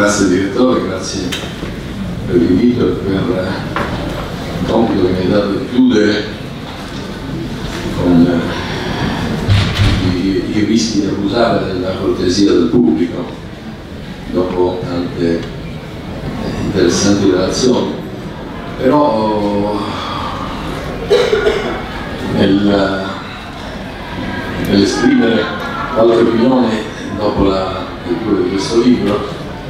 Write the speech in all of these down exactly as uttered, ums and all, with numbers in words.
Grazie direttore, grazie per l'invito e per il compito che mi ha dato di chiudere con i, i rischi di abusare della cortesia del pubblico dopo tante interessanti relazioni. Però nel, nell'esprimere qualche opinione dopo la lettura di questo libro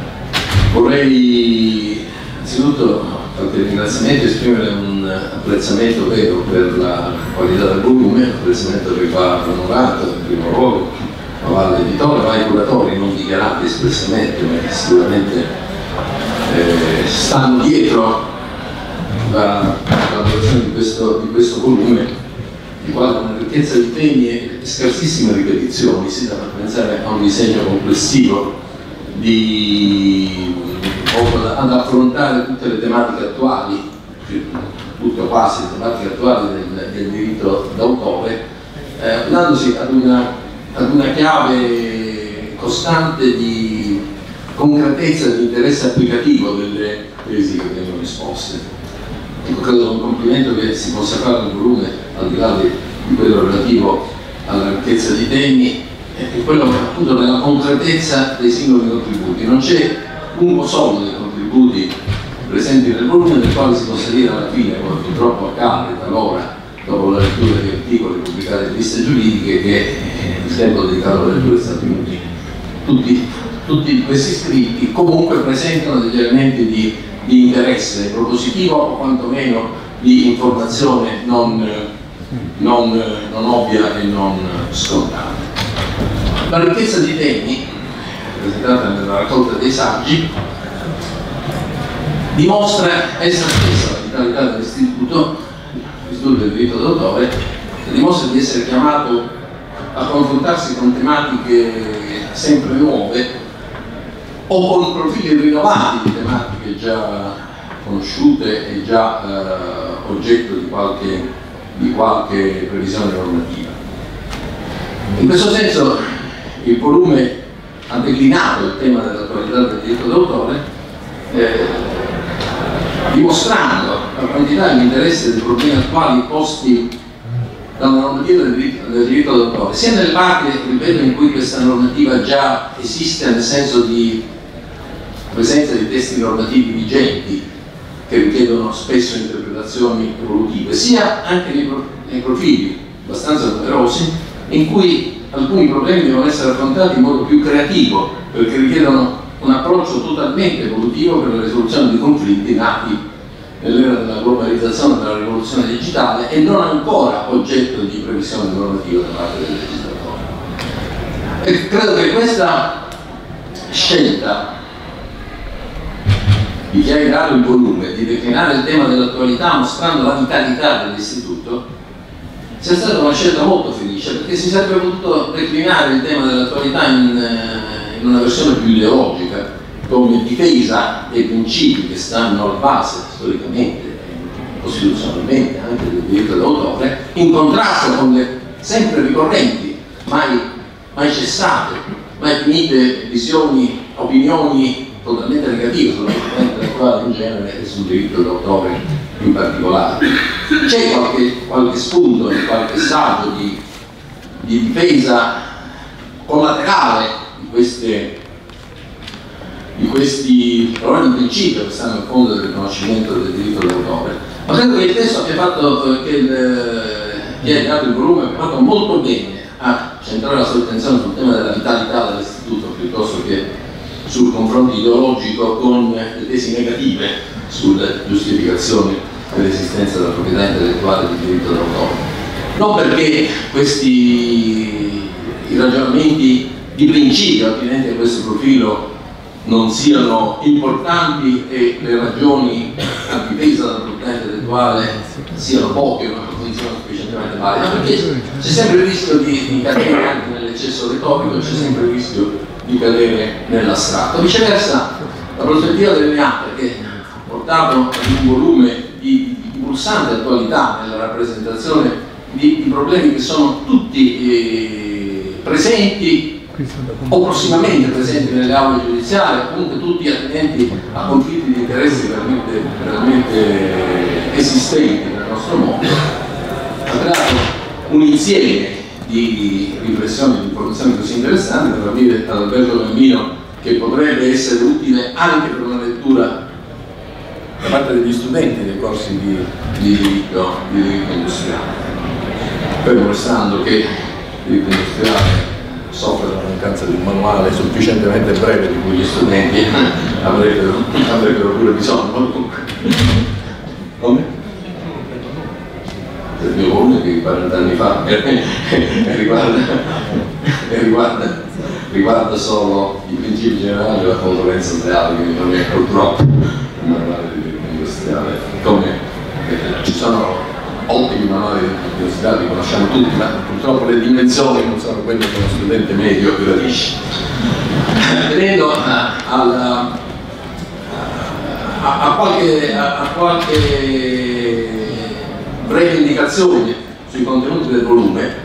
vorrei innanzitutto, qualche ringraziamento, esprimere un apprezzamento vero per la qualità del volume, un apprezzamento che va onorato in primo luogo va all'editore, va ai curatori non dichiarati espressamente, ma che sicuramente eh, stanno dietro la lavorazione di questo, di questo volume, di quale una ricchezza di temi e scarsissime ripetizioni si dà per pensare a un disegno complessivo di, ad affrontare tutte le tematiche attuali, tutte o quasi le tematiche attuali del, del diritto d'autore, eh, dandosi ad una, ad una chiave costante di concretezza e di interesse applicativo delle tesi che vengono esposte. Ecco, credo un complimento che si possa fare al volume, al di là di, di quello relativo alla ricchezza di temi, e quello appunto della concretezza dei singoli contributi. Non c'è uno solo dei contributi presenti nel volume del quale si possa dire alla fine, come purtroppo accade talora dopo la lettura di articoli pubblicati in riviste giuridiche, che il tempo dedicato alla lettura è stato inutile. Tutti, tutti questi scritti comunque presentano degli elementi di, di interesse propositivo o quantomeno di informazione non, non, non ovvia e non scontata. La ricchezza di temi presentata nella raccolta dei saggi dimostra essa stessa la vitalità dell'istituto, l'istituto del diritto d'autore, e dimostra di essere chiamato a confrontarsi con tematiche sempre nuove o con profili rinnovati di tematiche già conosciute e già eh, oggetto di qualche, di qualche previsione normativa. In questo senso il volume ha declinato il tema dell'attualità del diritto d'autore, eh, dimostrando la quantità e l'interesse dei problemi attuali posti dalla normativa del diritto, del diritto d'autore, sia nelle parti, ripeto, in cui questa normativa già esiste, nel senso di presenza di testi normativi vigenti che richiedono spesso interpretazioni evolutive, sia anche nei, pro, nei profili abbastanza numerosi in cui alcuni problemi devono essere affrontati in modo più creativo, perché richiedono un approccio totalmente evolutivo per la risoluzione di conflitti nati nell'era della globalizzazione e della rivoluzione digitale e non ancora oggetto di previsione normativa da parte del legislatore. E credo che questa scelta di chi ha dato il volume, di declinare il tema dell'attualità mostrando la vitalità dell'istituto, sia stata una scelta molto felice, perché si sarebbe potuto declinare il tema dell'attualità in, in una versione più ideologica, come difesa dei principi che stanno alla base storicamente, costituzionalmente, anche del diritto d'autore, in contrasto con le sempre ricorrenti, mai, mai cessate, mai finite visioni, opinioni totalmente negative sulla corrente attuale in genere e sul diritto d'autore in particolare. C'è qualche, qualche spunto in qualche saggio di, di difesa collaterale di, queste, di questi problemi di principio che stanno al fondo del riconoscimento del diritto d'autore, ma credo che il testo abbia fatto, che il, chi ha dato il volume abbia fatto molto bene a centrare la sua attenzione sul tema della vitalità dell'istituto piuttosto che sul confronto ideologico con le tesi negative sulle giustificazioni dell'esistenza della proprietà intellettuale di diritto d'autore. Non perché questi i ragionamenti di principio attinenti a questo profilo non siano importanti e le ragioni a difesa della proprietà intellettuale siano poche o non siano sufficientemente valide, ma perché c'è sempre il rischio di, di cadere anche nell'eccesso retorico, c'è sempre il rischio di cadere nell'astratto. Viceversa, la prospettiva delineata che ha portato ad un volume di, di pulsante attualità nella rappresentazione di, di problemi che sono tutti eh, presenti o prossimamente presenti nelle aule giudiziarie, comunque tutti attinenti a conflitti di interessi veramente, veramente esistenti nel nostro mondo, ha creato un insieme di riflessioni e di informazioni così interessanti da dire ad Alberto Gambino che potrebbe essere utile anche per una lettura da parte degli studenti dei corsi di, di, diritto, di diritto industriale, fermo restando che il diritto industriale soffre della mancanza di un manuale sufficientemente breve di cui gli studenti avrebbero, avrebbero pure bisogno. Come? Il mio volume che quaranta anni fa e riguarda, riguarda, riguarda solo i principi generali della concorrenza sleale, quindi non è purtroppo un manuale di diritto industriale. Come eh, ci sono ottimi manuali di diritto industriale, li conosciamo tutti, ma purtroppo le dimensioni non sono quelle che uno studente medio gradisce. Venendo a, a, a, a qualche, a, a qualche breve indicazione sui contenuti del volume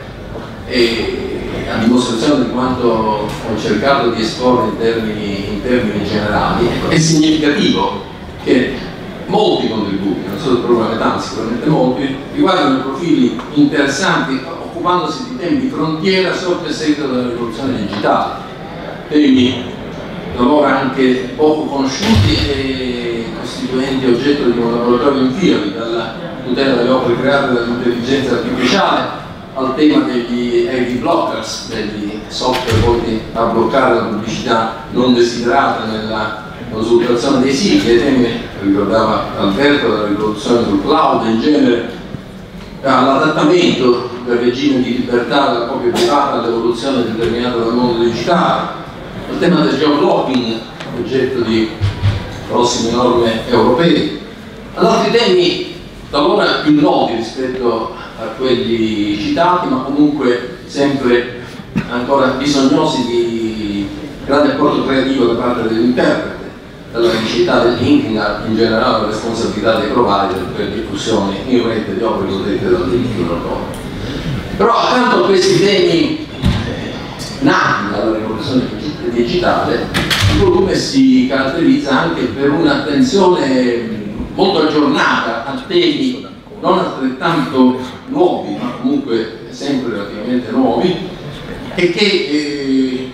e a dimostrazione di quanto ho cercato di esporre in termini, in termini generali, ecco, è significativo che molti contributi, non solo per una metà, ma sicuramente molti, riguardano profili interessanti occupandosi di temi di frontiera sotto il seguito della rivoluzione digitale, temi talora anche poco conosciuti e costituenti oggetto di un laboratorio in fiori, dalla tutela delle opere create dall'intelligenza artificiale al tema degli A D blockers, degli software volti a bloccare la pubblicità non desiderata nella consultazione dei siti, ai temi, ricordava Alberto, della rivoluzione sul cloud in genere, all'adattamento del regime di libertà della propria privata all'evoluzione determinata dal mondo digitale, al tema del geoblocking, oggetto di prossime norme europee, ad altri temi talora più noti rispetto a quelli citati, ma comunque sempre ancora bisognosi di grande apporto creativo da parte dell'interprete, dalla necessità del linking in generale la responsabilità dei provider per diffusione in rete di opere protette dal diritto d'autore. Però accanto a questi temi eh, nati dalla rivoluzione digitale, il volume si caratterizza anche per un'attenzione molto aggiornata a temi non altrettanto nuovi, ma comunque sempre relativamente nuovi, e che eh,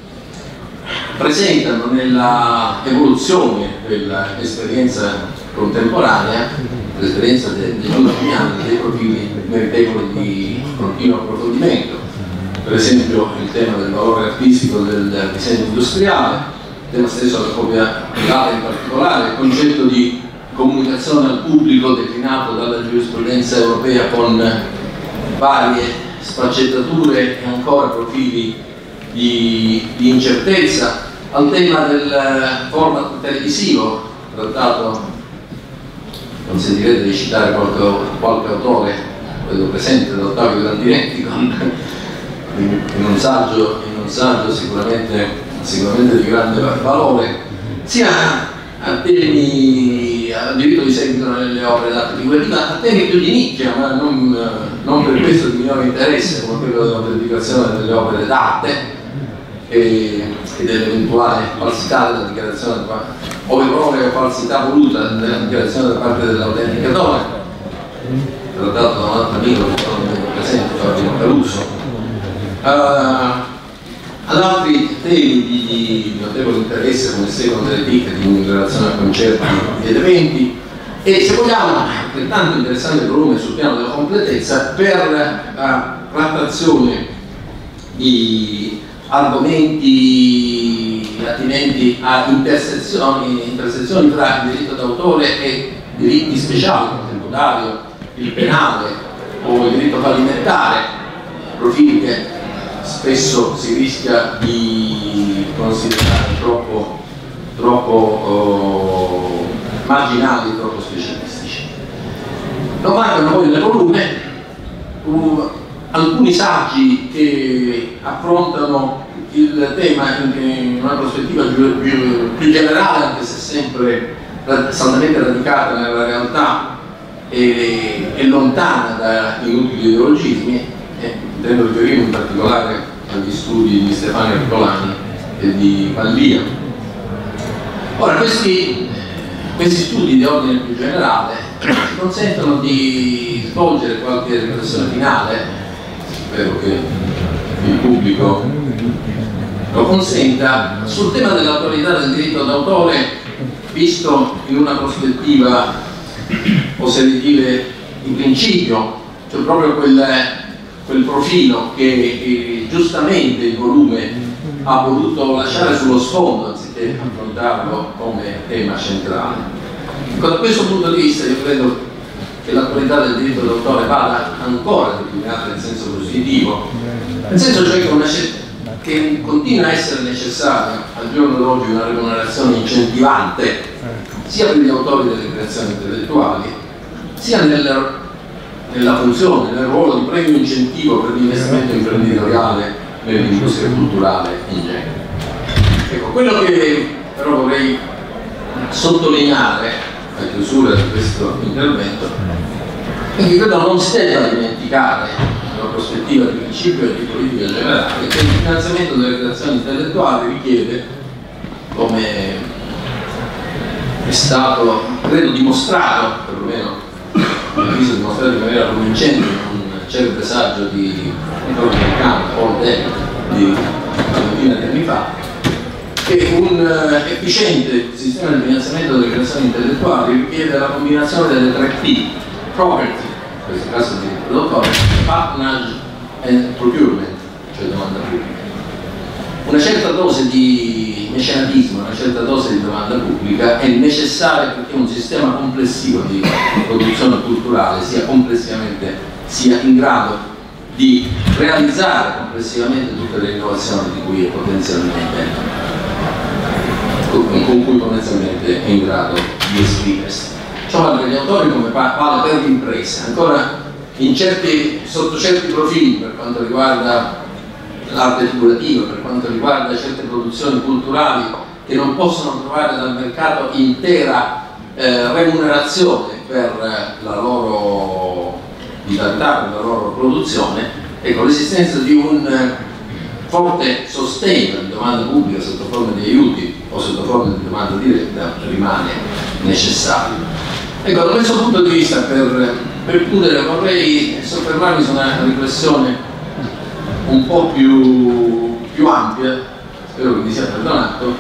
presentano nella evoluzione dell'esperienza contemporanea, l'esperienza degli ultimi anni, dei profili meritevoli di continuo approfondimento. Per esempio il tema del valore artistico del disegno industriale, il tema stesso della copia privata in particolare, il concetto di comunicazione al pubblico declinato dalla giurisprudenza europea con varie sfaccettature e ancora profili di, di incertezza, al tema del format televisivo trattato, consentirete di citare qualche, qualche autore, quello presente da Ottavio Grandinetti, con, in, un saggio, in un saggio sicuramente, sicuramente di grande valore, sia a temi, al diritto di seguito nelle opere d'arte figurativa, a temi più di nicchia, ma non, non per questo di minore interesse, come quello dell'autenticazione delle opere d'arte e, e dell'eventuale falsità della dichiarazione o errore o falsità voluta della dichiarazione da parte dell'autenticatore, trattato da un altro amico che è presente, Fabio Caruso. Uh, ad altri temi di, di notevole interesse come il seguito delle ticketing in relazione a concerti ed eventi, e se vogliamo altrettanto interessante volume sul piano della completezza per la trattazione di argomenti attinenti a intersezioni, intersezioni tra il diritto d'autore e diritti speciali, il tributario, il penale o il diritto fallimentare, profili che spesso si rischia di considerare troppo, troppo oh, marginali, troppo specialistici. Non mancano poi nel volume uh, alcuni saggi che affrontano il tema in, in una prospettiva più, più, più generale, anche se sempre saldamente radicata nella realtà e, e lontana da inutili ideologismi. Eh, intendo riferirmi in particolare agli studi di Stefano Ercolani e di Pallia. Ora, questi, questi studi di ordine più generale ci consentono di svolgere qualche riflessione finale, spero che il pubblico lo consenta, sul tema dell'autorità del diritto d'autore visto in una prospettiva, oserei dire, in principio, cioè proprio quel, quel profilo che eh, giustamente il volume ha voluto lasciare sullo sfondo anziché affrontarlo come tema centrale. Ecco, da questo punto di vista io credo che l'autorità del diritto d'autore vada ancora declinata in senso positivo, nel senso cioè che, una, che continua a essere necessaria al giorno d'oggi una remunerazione incentivante sia per gli autori delle creazioni intellettuali sia nel, nella funzione, nel ruolo di premio incentivo per l'investimento imprenditoriale nell'industria culturale in genere. Ecco, quello che però vorrei sottolineare a chiusura di questo intervento è che credo non si debba dimenticare nella prospettiva di principio e di politica generale che il finanziamento delle creazioni intellettuali richiede, come è stato credo dimostrato, perlomeno ho visto dimostrato in maniera convincente in un celebre saggio di Nicola Mercante, Paul David, di una ventina di anni fa, che un uh, efficiente sistema di finanziamento delle creazioni intellettuali richiede la combinazione delle tre P: property, in questo caso di diritto d'autore, patronage e procurement, cioè domanda pubblica. Una certa dose di mecenatismo, una certa dose di domanda pubblica è necessaria perché un sistema complessivo di produzione culturale sia complessivamente sia in grado di realizzare complessivamente tutte le innovazioni di cui è potenzialmente con cui potenzialmente è in grado di esprimersi. Ciò vale per gli autori come vale per le imprese, ancora in certi, sotto certi profili per quanto riguarda l'arte figurativa, per quanto riguarda certe produzioni culturali che non possono trovare dal mercato intera eh, remunerazione per la loro vitalità, per la loro produzione. Ecco, l'esistenza di un forte sostegno di domanda pubblica sotto forma di aiuti o sotto forma di domanda diretta rimane necessario. Ecco, da questo punto di vista, per, per chiudere, vorrei soffermarmi su una riflessione un po' più, più ampia, spero che mi sia perdonato,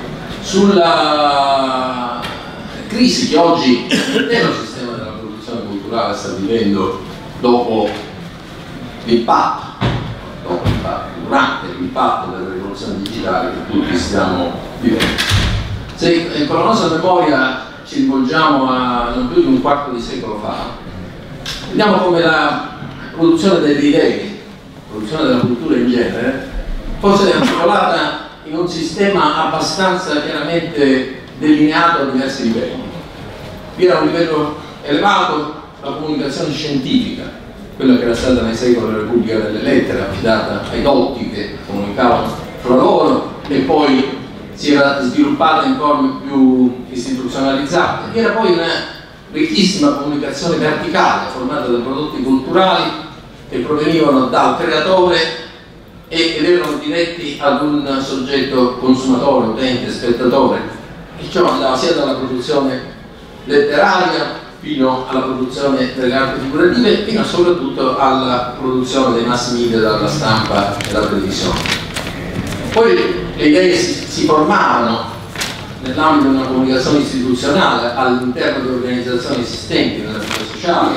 sulla crisi che oggi l'intero sistema della produzione culturale sta vivendo dopo l'impatto, dopo l'impatto, durante l'impatto della rivoluzione digitale che tutti stiamo vivendo. Se con la nostra memoria ci rivolgiamo a non più di un quarto di secolo fa, vediamo come la produzione delle idee, la produzione della cultura in genere, fosse articolata in un sistema abbastanza chiaramente delineato a diversi livelli. Vi era un livello elevato, la comunicazione scientifica, quella che era stata nei secoli la Repubblica delle Lettere, affidata ai dotti che comunicavano fra loro, e poi si era sviluppata in forme più istituzionalizzate. Vi era poi una ricchissima comunicazione verticale, formata da prodotti culturali che provenivano dal creatore ed erano diretti ad un soggetto consumatore, utente, spettatore, e ciò andava sia dalla produzione letteraria fino alla produzione delle arti figurative, fino soprattutto alla produzione dei mass media, dalla stampa e dalla televisione. Poi le idee si, si formavano nell'ambito di una comunicazione istituzionale all'interno di organizzazioni esistenti nella vita sociale,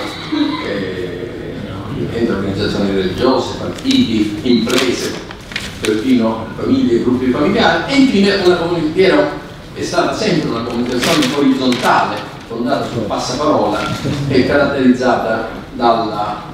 eh, entre organizzazioni religiose, partiti, imprese, perfino famiglie e gruppi familiari, e infine una comunicazione è stata sempre una comunicazione orizzontale, fondata sul passaparola e caratterizzata dalla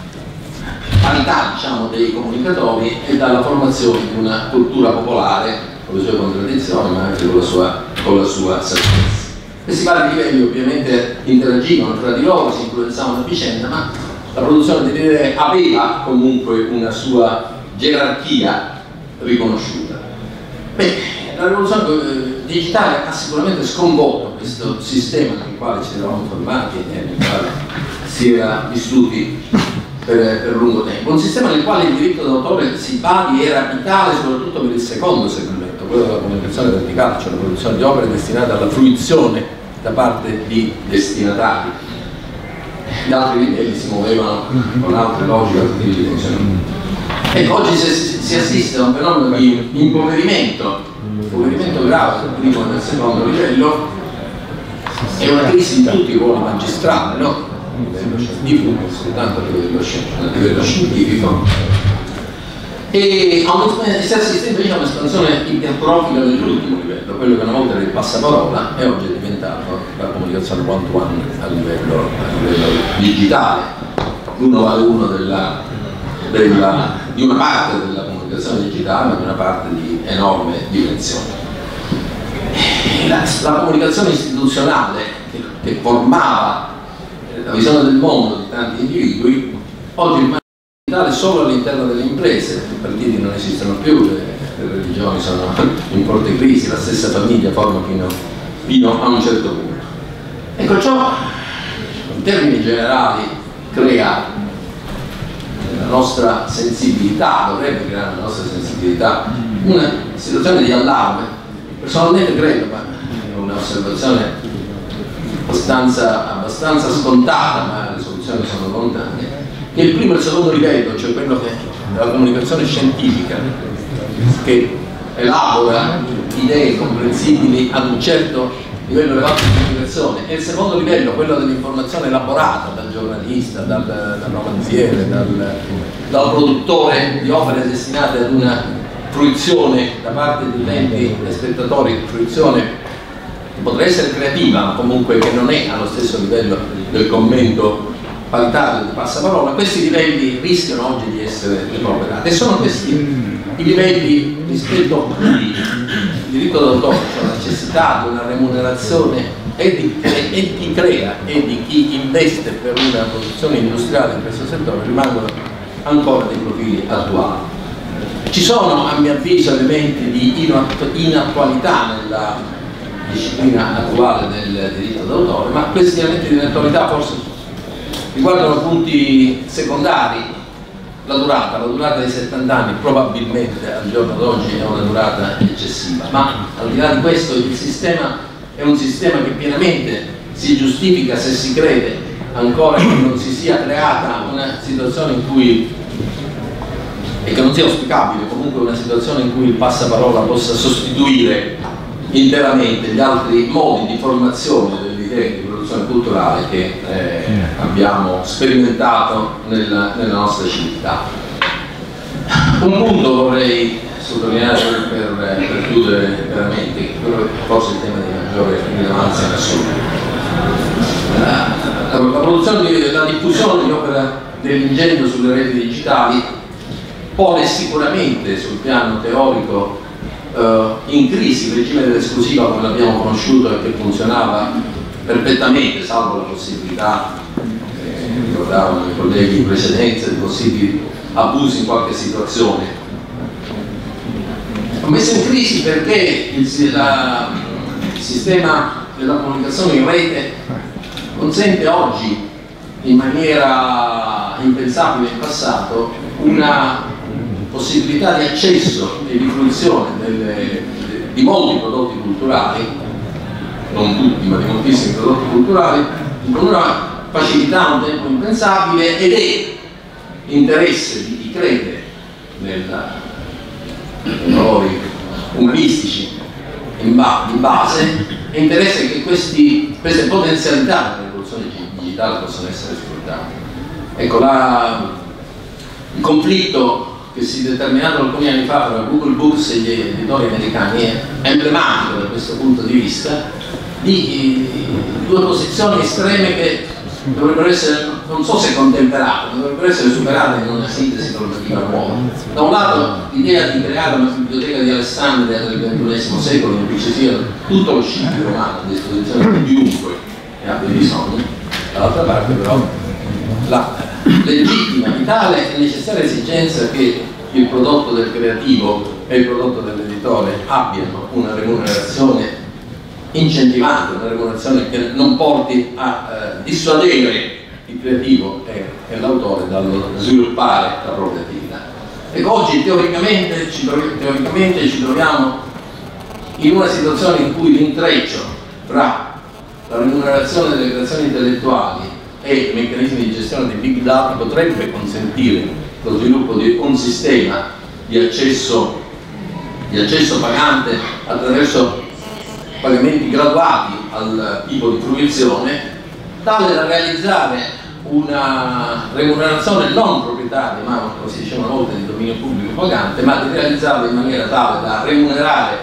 parità, diciamo, dei comunicatori e dalla formazione di una cultura popolare con le sue contraddizioni ma anche con la sua, con la sua saggezza. Questi vari livelli ovviamente interagivano tra di loro, si influenzavano a vicenda, ma la produzione delle idee aveva comunque una sua gerarchia riconosciuta. Beh, la rivoluzione digitale ha sicuramente sconvolto questo sistema nel quale ci eravamo formati e nel quale si era vissuti per, per lungo tempo. Un sistema nel quale il diritto d'autore, si badi, era vitale soprattutto per il secondo segmento, quello della comunicazione verticale, cioè la produzione di opere destinate alla fruizione da parte di destinatari. Gli altri livelli si muovevano con altre logiche, altri tipi di funzionamento. Ecco, oggi si, si assiste a un fenomeno di impoverimento, impoverimento grave del primo e del secondo livello, e una crisi di tutti i ruoli magistrali, no? A livello scientifico, non soltanto a livello, a livello scientifico. E si assiste invece a un'espansione ipertrofica dell'ultimo livello, quello che una volta era il passaparola e oggi è diventato la comunicazione one to one a livello, a livello digitale. L'uno vale uno della, della, di una parte della comunicazione digitale, ma di una parte di enorme dimensione. La, la comunicazione istituzionale che, che formava la visione del mondo di tanti individui, oggi rimane digitale solo all'interno delle imprese. I partiti non esistono più, le, le religioni sono in forte crisi, la stessa famiglia forma fino, fino a un certo punto. Ecco, ciò in termini generali crea la nostra sensibilità, dovrebbe creare la nostra sensibilità, una situazione di allarme. Personalmente credo, ma è un'osservazione abbastanza, abbastanza scontata, ma le soluzioni sono lontane, che il primo e il secondo livello, cioè quello che, della comunicazione scientifica, che elabora idee comprensibili ad un certo livello elevato di comunicazione, e il secondo livello, quello dell'informazione elaborata dal giornalista, dal, dal romanziere, dal, dal produttore di opere destinate ad una fruizione da parte di utenti e spettatori, fruizione che potrà essere creativa, ma comunque che non è allo stesso livello del commento paritario di passaparola. Questi livelli rischiano oggi di essere depauperati, e sono questi i livelli rispetto a cui il diritto d'autore, cioè la necessità di una remunerazione e di, e, e di chi crea e di chi investe per una produzione industriale in questo settore, rimangono ancora dei profili attuali. Ci sono, a mio avviso, elementi di inattualità nella disciplina attuale del diritto d'autore, ma questi elementi di inattualità forse riguardano punti secondari. La durata, la durata dei settanta anni probabilmente al giorno d'oggi è una durata eccessiva, ma al di là di questo il sistema è un sistema che pienamente si giustifica se si crede ancora che non si sia creata una situazione in cui, e che non sia auspicabile, comunque una situazione in cui il passaparola possa sostituire interamente gli altri modi di formazione delle idee di produzione culturale che eh, abbiamo sperimentato nella, nella nostra civiltà. Un punto vorrei sottolineare per, per chiudere veramente, quello che forse è il tema di maggiore rilevanza in assoluto. La, la, la produzione, di, la diffusione di opera dell'ingegno sulle reti digitali pone sicuramente sul piano teorico eh, in crisi il regime dell'esclusiva come l'abbiamo conosciuto e che funzionava perfettamente, salvo la possibilità, eh, ricordavano i colleghi in precedenza, di possibili abusi in qualche situazione. Ho messo in crisi perché il, la, il sistema della comunicazione in rete consente oggi, in maniera impensabile in passato, una possibilità di accesso e di fruizione delle, di molti prodotti culturali, non tutti ma di moltissimi prodotti culturali, con una facilità un tempo impensabile, ed è interesse di chi crede nei valori umanistici in, ba in base, è interesse che questi, queste potenzialità della rivoluzione digitale possano essere sfruttate. Ecco, la, il conflitto che si è determinato alcuni anni fa tra Google Books e gli editori americani è emblematico da questo punto di vista di due posizioni estreme che dovrebbero essere, non so se contemperate, dovrebbero essere superate in una sintesi normativa nuova. Da un lato l'idea di creare una biblioteca di Alessandria del ventunesimo secolo in cui ci sia tutto lo scibile romano a disposizione di chiunque ne abbia bisogno, dall'altra parte però la legittima, vitale e necessaria esigenza che il prodotto del creativo e il prodotto dell'editore abbiano una remunerazione incentivante, una remunerazione che non porti a eh, dissuadere il creativo e, e l'autore dallo sviluppare la propria attività. Ecco, oggi teoricamente ci, teoricamente ci troviamo in una situazione in cui l'intreccio fra la remunerazione delle creazioni intellettuali e i meccanismi di gestione dei big data potrebbe consentire lo sviluppo di un sistema di accesso, di accesso pagante attraverso pagamenti graduati al tipo di fruizione, tale da realizzare una remunerazione non proprietaria, ma come si diceva una volta di dominio pubblico pagante, ma di realizzarla in maniera tale da remunerare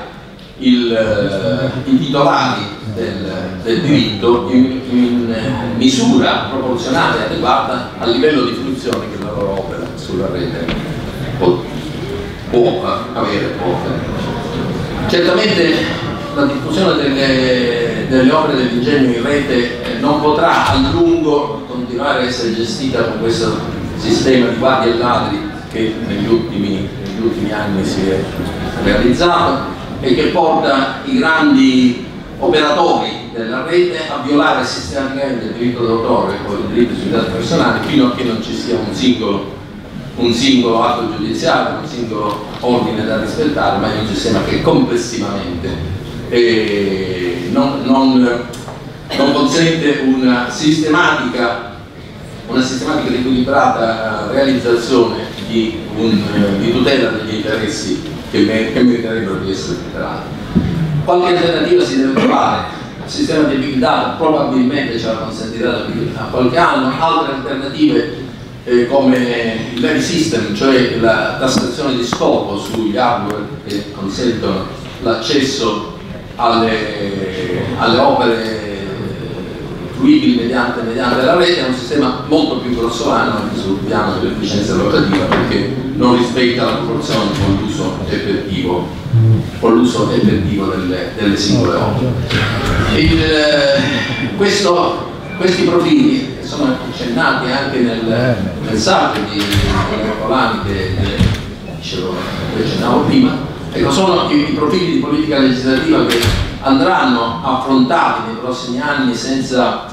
il, i titolari del, del diritto in, in misura proporzionale e adeguata al livello di fruizione che la loro opera sulla rete può, può avere. Può avere. Certamente la diffusione delle, delle opere dell'ingegno in rete eh, non potrà a lungo continuare a essere gestita con questo sistema di guardie e ladri che negli ultimi, negli ultimi anni si è realizzato e che porta i grandi operatori della rete a violare sistematicamente il diritto d'autore o il diritto sui dati personali fino a che non ci sia un singolo, un singolo atto giudiziario, un singolo ordine da rispettare, ma è un sistema che complessivamente eh, non, non, non consente una sistematica, una sistematica ed equilibrata realizzazione di, un, di tutela degli interessi che, me, che meriterebbero di essere tutelati. Qualche alternativa si deve trovare, il sistema di big data probabilmente ce la consentirà da qualche anno, altre alternative eh, come il levy system, cioè la tassazione di scopo sugli hardware che consentono l'accesso alle, alle opere fruibili mediante, mediante la rete, è un sistema molto più grossolano anche sul piano dell'efficienza locativa, perché non rispetta la proporzione con l'uso effettivo, con l'uso effettivo delle, delle singole opere. Il, questo, questi profili che sono accennati anche nel, nel saggio di Colani che dicevo, che accennavo prima, ecco, sono i, i profili di politica legislativa che andranno affrontati nei prossimi anni senza,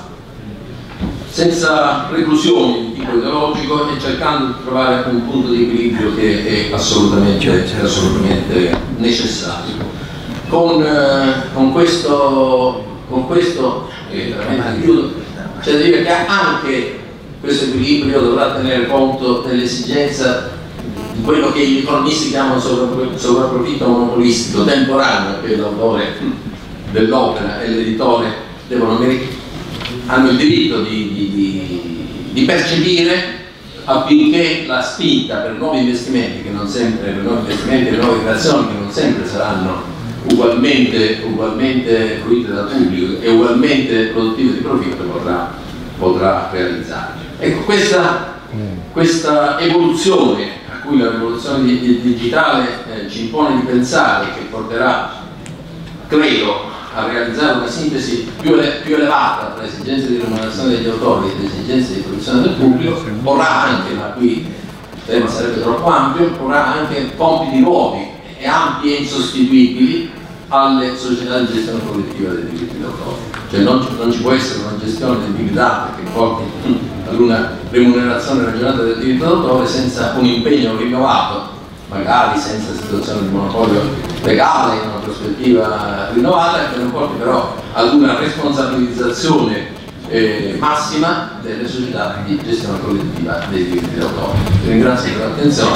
senza preclusioni di tipo ideologico e cercando di trovare un punto di equilibrio che è assolutamente, assolutamente necessario. Con, eh, con questo, con questo eh, veramente chiudo, c'è da dire che anche questo equilibrio dovrà tenere conto dell'esigenza di quello che gli economisti chiamano sovrapprofitto monopolistico temporaneo, che l'autore dell'opera e l'editore devono hanno il diritto di, di, di, di percepire, affinché la spinta per nuovi investimenti, che non sempre, per nuovi investimenti e nuove creazioni che non sempre saranno ugualmente, ugualmente fruite dal pubblico e ugualmente produttive di profitto, potrà, potrà realizzare. Ecco, questa, questa evoluzione a cui la rivoluzione digitale eh, ci impone di pensare, che porterà, credo, a realizzare una sintesi più, ele più elevata tra le esigenze di remunerazione degli autori e le esigenze di produzione del pubblico, porrà anche, ma qui il tema sarebbe troppo ampio, porrà anche compiti nuovi e ampi e insostituibili alle società di gestione collettiva dei diritti d'autore. Cioè non, non ci può essere una gestione del big data che porti ad una remunerazione ragionata del diritto d'autore senza un impegno rinnovato, magari senza situazione di monopolio legale in una prospettiva rinnovata, che non porti però ad una responsabilizzazione eh, massima delle società di gestione collettiva dei diritti d'autore. Vi ringrazio per l'attenzione.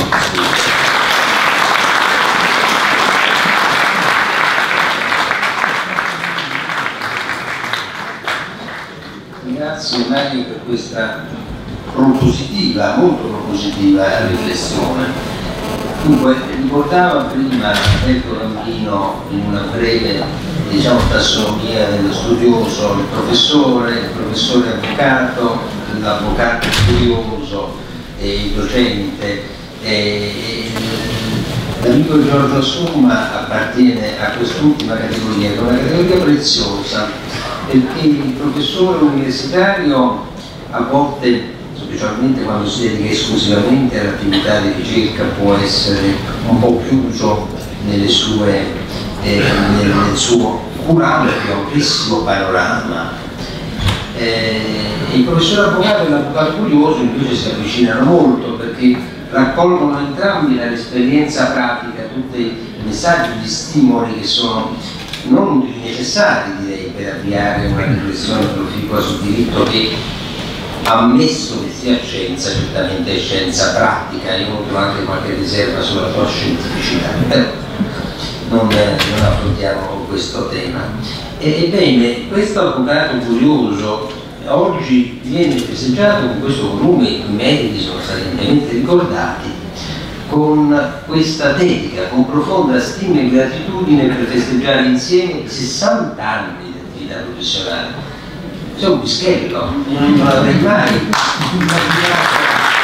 Grazie Mario per questa propositiva, molto propositiva riflessione. Dunque, ricordava prima Alberto Gambino in una breve, diciamo, tassonomia dello studioso, il professore, il professore avvocato, l'avvocato curioso, e il docente. E l'amico Giorgio Somma appartiene a quest'ultima categoria, che è una categoria preziosa, perché il professore universitario a volte, specialmente quando si dedica esclusivamente all'attività di ricerca, può essere un po' chiuso nelle sue, eh, nel, nel suo curante, amplissimo panorama. Eh, il professor avvocato e l'avvocato curioso invece si avvicinano molto perché raccolgono entrambi dall'esperienza pratica tutti i messaggi di stimoli che sono non necessari, direi, per avviare una riflessione proficua sul diritto che, ammesso che sia scienza, certamente è scienza pratica. Io nutro anche qualche riserva sulla sua scientificità, però non, non affrontiamo questo tema. Ebbene, questo avvocato curioso oggi viene festeggiato con questo volume, i cui meriti sono stati ampiamente ricordati, con questa dedica, con profonda stima e gratitudine per festeggiare insieme i sessanta anni di attività professionale. C'è un pischello, non l'avrei mai immaginato.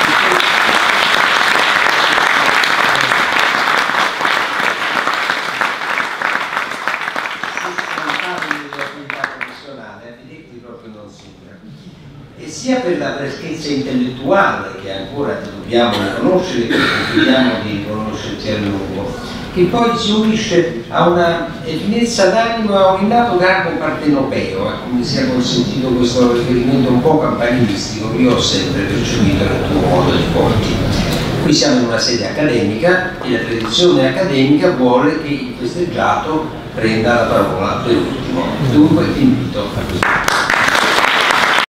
E sia per la freschezza intellettuale che ancora ti dobbiamo riconoscere, che confidiamo di riconoscerti a lungo, che poi si unisce a una finezza d'animo e a un innato garbo partenopeo, eh, come sia consentito questo riferimento un po' campanilistico che io ho sempre percepito nel tuo modo di porti. Qui siamo in una sede accademica e la tradizione accademica vuole che il festeggiato prenda la parola per ultimo. Dunque ti invito a questo.